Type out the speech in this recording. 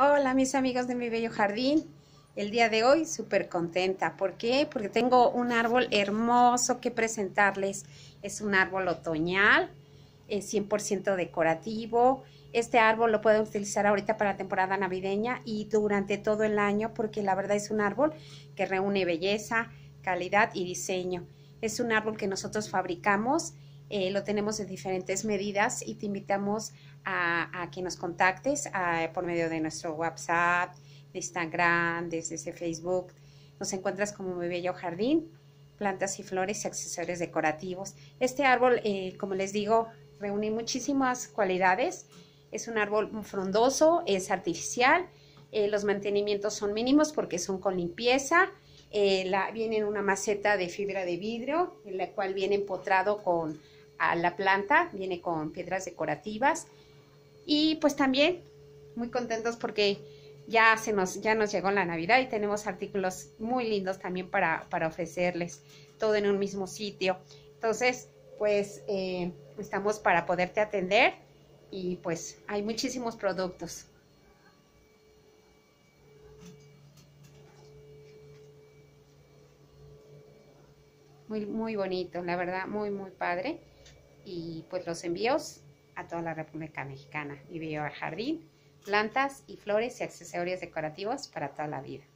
Hola mis amigos de mi bello jardín, el día de hoy súper contenta. ¿Por qué? Porque tengo un árbol hermoso que presentarles. Es un árbol otoñal, es 100% decorativo. Este árbol lo pueden utilizar ahorita para la temporada navideña y durante todo el año porque la verdad es un árbol que reúne belleza, calidad y diseño. Es un árbol que nosotros fabricamos. Lo tenemos de diferentes medidas y te invitamos a que nos contactes por medio de nuestro WhatsApp, de Instagram, desde Facebook. Nos encuentras como Mi Bello Jardín, plantas y flores y accesorios decorativos. Este árbol, como les digo, reúne muchísimas cualidades. Es un árbol frondoso, es artificial, los mantenimientos son mínimos porque son con limpieza. Viene en una maceta de fibra de vidrio, en la cual viene empotrado con la planta, viene con piedras decorativas. Y pues también muy contentos porque ya nos llegó la Navidad y tenemos artículos muy lindos también para ofrecerles, todo en un mismo sitio. Entonces, pues estamos para poderte atender y pues hay muchísimos productos. Muy bonito, la verdad, muy padre. Y pues los envíos a toda la República Mexicana. Y veo al jardín, plantas y flores y accesorios decorativos para toda la vida.